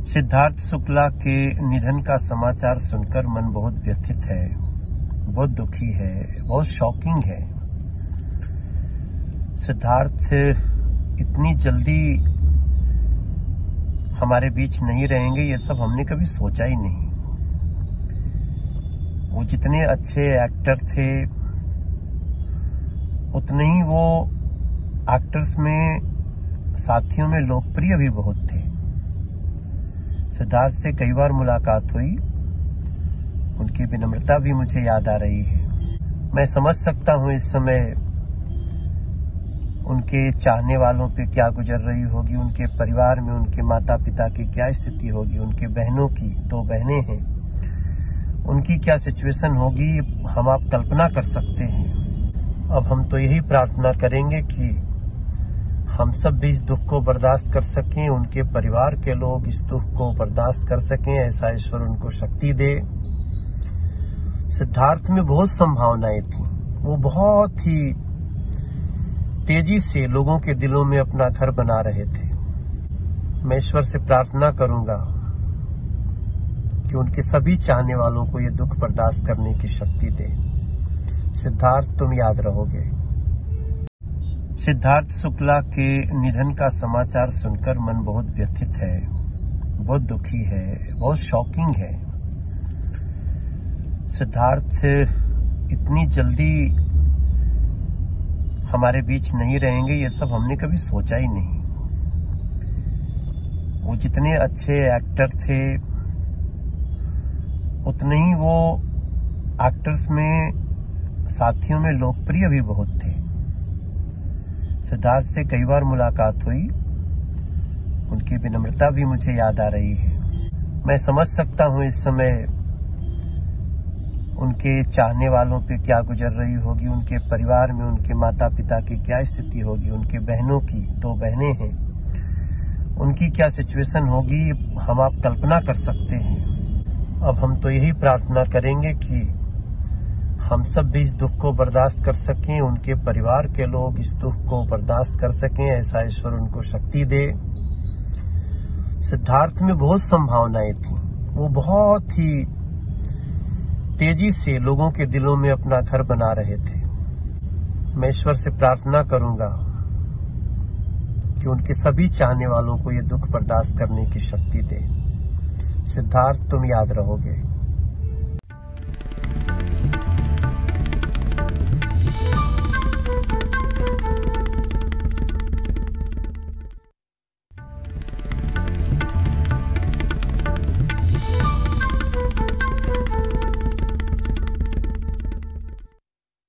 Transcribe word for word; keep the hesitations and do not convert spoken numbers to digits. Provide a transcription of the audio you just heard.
सिद्धार्थ शुक्ला के निधन का समाचार सुनकर मन बहुत व्यथित है, बहुत दुखी है, बहुत शॉकिंग है। सिद्धार्थ इतनी जल्दी हमारे बीच नहीं रहेंगे, ये सब हमने कभी सोचा ही नहीं। वो जितने अच्छे एक्टर थे उतने ही वो एक्टर्स में साथियों में लोकप्रिय भी बहुत थे। सिद्धार्थ से कई बार मुलाकात हुई, उनकी विनम्रता भी मुझे याद आ रही है। मैं समझ सकता हूँ इस समय उनके चाहने वालों पे क्या गुजर रही होगी, उनके परिवार में उनके माता पिता की क्या स्थिति होगी, उनके बहनों की, दो बहनें हैं, उनकी क्या सिचुएशन होगी, हम आप कल्पना कर सकते हैं। अब हम तो यही प्रार्थना करेंगे कि हम सब भी इस दुख को बर्दाश्त कर सकें, उनके परिवार के लोग इस दुख को बर्दाश्त कर सकें, ऐसा ईश्वर उनको शक्ति दे। सिद्धार्थ में बहुत संभावनाएं थी, वो बहुत ही तेजी से लोगों के दिलों में अपना घर बना रहे थे। मैं ईश्वर से प्रार्थना करूंगा कि उनके सभी चाहने वालों को ये दुख बर्दाश्त करने की शक्ति दे। सिद्धार्थ, तुम याद रहोगे। सिद्धार्थ शुक्ला के निधन का समाचार सुनकर मन बहुत व्यथित है, बहुत दुखी है, बहुत शॉकिंग है। सिद्धार्थ इतनी जल्दी हमारे बीच नहीं रहेंगे, ये सब हमने कभी सोचा ही नहीं। वो जितने अच्छे एक्टर थे उतने ही वो एक्टर्स में साथियों में लोकप्रिय भी बहुत थे। सिद्धार्थ से कई बार मुलाकात हुई, उनकी विनम्रता भी मुझे याद आ रही है। मैं समझ सकता हूँ इस समय उनके चाहने वालों पे क्या गुजर रही होगी, उनके परिवार में उनके माता पिता की क्या स्थिति होगी, उनके बहनों की, दो बहनें हैं, उनकी क्या सिचुएशन होगी, हम आप कल्पना कर सकते हैं। अब हम तो यही प्रार्थना करेंगे कि हम सब भी इस दुख को बर्दाश्त कर सकें, उनके परिवार के लोग इस दुख को बर्दाश्त कर सकें, ऐसा ईश्वर उनको शक्ति दे। सिद्धार्थ में बहुत संभावनाएं थी, वो बहुत ही तेजी से लोगों के दिलों में अपना घर बना रहे थे। मैं ईश्वर से प्रार्थना करूंगा कि उनके सभी चाहने वालों को ये दुख बर्दाश्त करने की शक्ति दे। सिद्धार्थ, तुम याद रहोगे।